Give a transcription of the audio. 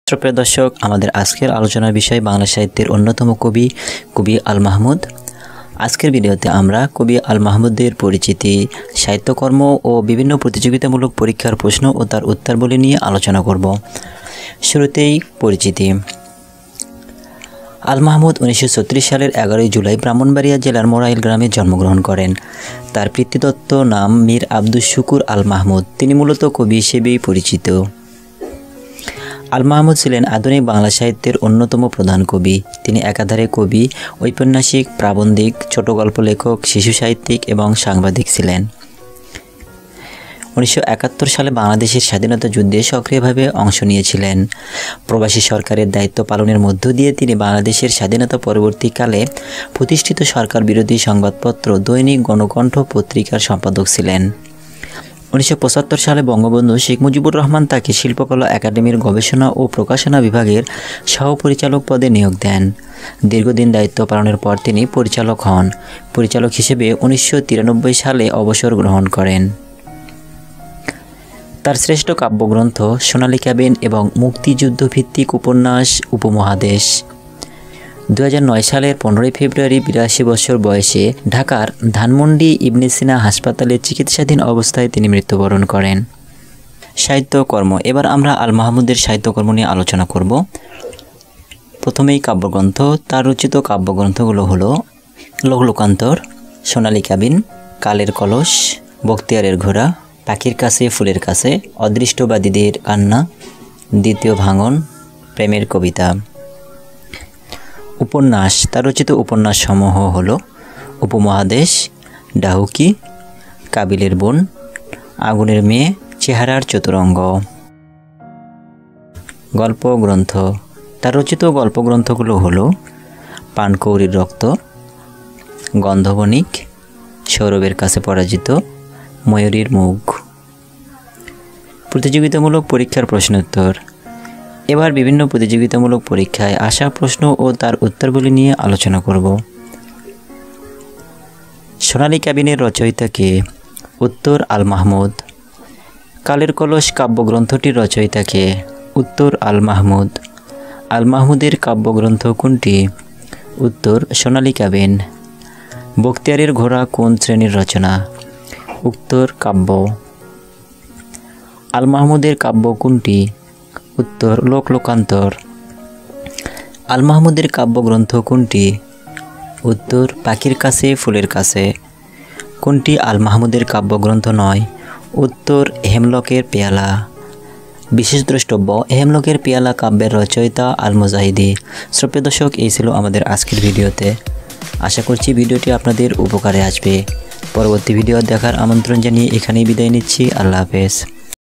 প্রিয় দর্শক, আমাদের আজকের আলোচনার বিষয় বাংলা সাহিত্যের অন্যতম কবি আল মাহমুদ। আজকের ভিডিওতে আমরা কবি আল মাহমুদের পরিচিতি, সাহিত্যকর্ম ও বিভিন্ন প্রতিযোগিতামূলক পরীক্ষার প্রশ্ন ও তার উত্তরগুলি নিয়ে আলোচনা করব। শুরুতেই পরিচিতি। আল মাহমুদ 1936 সালের 11 জুলাই ব্রাহ্মণবাড়িয়া জেলার মোরাইল গ্রামে জন্মগ্রহণ করেন। তার পিতৃদত্ত নাম মীর আব্দুস শুকুর আল মাহমুদ। তিনি মূলত কবি হিসেবেই পরিচিত। আল মাহমুদ ছিলেন আধুনিক বাংলা সাহিত্যের অন্যতম প্রধান কবি। তিনি একাধারে কবি, ঔপন্যাসিক, প্রাবন্ধিক, ছোট গল্প লেখক, শিশু সাহিত্যিক এবং সাংবাদিক ছিলেন। 1971 সালে বাংলাদেশের স্বাধীনতা যুদ্ধে সক্রিয়ভাবে অংশ নিয়েছিলেন। প্রবাসী সরকারের দায়িত্ব পালনের মধ্য দিয়ে তিনি বাংলাদেশের স্বাধীনতা পরবর্তীকালে প্রতিষ্ঠিত সরকার বিরোধী সংবাদপত্র দৈনিক গণকণ্ঠ পত্রিকার সম্পাদক ছিলেন। 1975 সালে বঙ্গবন্ধু শেখ মুজিবুর রহমান তাকে শিল্পকলা একাডেমির গবেষণা ও প্রকাশনা বিভাগের সহপরিচালক পদে নিয়োগ দেন। দীর্ঘদিন দায়িত্ব পালনের পর তিনি পরিচালক হন। পরিচালক হিসেবে 1993 সালে অবসর গ্রহণ করেন। তার শ্রেষ্ঠ কাব্যগ্রন্থ সোনালী ক্যাবিন এবং মুক্তিযুদ্ধভিত্তিক উপন্যাস উপমহাদেশ। 2009 সালের 15 ফেব্রুয়ারি 82 বছর বয়সে ঢাকার ধানমন্ডি ইবনে সিনা হাসপাতালে চিকিৎসাধীন অবস্থায় তিনি মৃত্যুবরণ করেন। সাহিত্যকর্ম। এবার আমরা আল মাহমুদের সাহিত্যকর্ম নিয়ে আলোচনা করব। প্রথমেই কাব্যগ্রন্থ। তার রচিত কাব্যগ্রন্থগুলো হলো লোকলোকান্তর, সোনালী ক্যাবিন, কালের কলস, বখতিয়ারের ঘোড়া, পাখির কাছে ফুলের কাছে, অদৃষ্টবাদীদের কান্না, দ্বিতীয় ভাঙন, প্রেমের কবিতা। উপন্যাস। তার রচিত উপন্যাসসমূহ হলো উপমহাদেশ, ডাহুকি, কাবিলের বোন, আগুনের মেয়ে, চেহারার চতুরঙ্গ। গল্পগ্রন্থ। তার রচিত গল্পগ্রন্থগুলো হলো পানকৌড়ির রক্ত, গন্ধবণিক, সৌরভের কাছে পরাজিত, ময়ূরীর মুখ। প্রতিযোগিতামূলক পরীক্ষার প্রশ্নোত্তর। এবার বিভিন্ন প্রতিযোগিতামূলক পরীক্ষায় আসা প্রশ্ন ও তার উত্তরগুলি নিয়ে আলোচনা করব। সোনালী ক্যাবিনের রচয়িতা কে? উত্তর আল মাহমুদ। কালের কলস কাব্যগ্রন্থটির রচয়িতা কে? উত্তর আল মাহমুদ। আল মাহমুদের কাব্যগ্রন্থ কোনটি? উত্তর সোনালী ক্যাবিন। বখতিয়ারের ঘোড়া কোন শ্রেণীর রচনা? উত্তর কাব্য। আল মাহমুদের কাব্য কোনটি? উত্তর লোকলোকান্তর। আল মাহমুদের কাব্যগ্রন্থ কোনটি? উত্তর পাখির কাছে ফুলের কাছে। কোনটি আল মাহমুদের কাব্যগ্রন্থ নয়? উত্তর হেমলকের পেয়ালা। বিশেষ দ্রষ্টব্য, হেমলকের পেয়ালা কাব্যের রচয়িতা আল মুজাহিদি। শ্রোতা দর্শক, এই ছিল আমাদের আজকের ভিডিওতে। আশা করছি ভিডিওটি আপনাদের উপকারে আসবে। পরবর্তী ভিডিও দেখার আমন্ত্রণ জানিয়ে এখানেই বিদায় নিচ্ছি। আল্লাহ হাফেজ।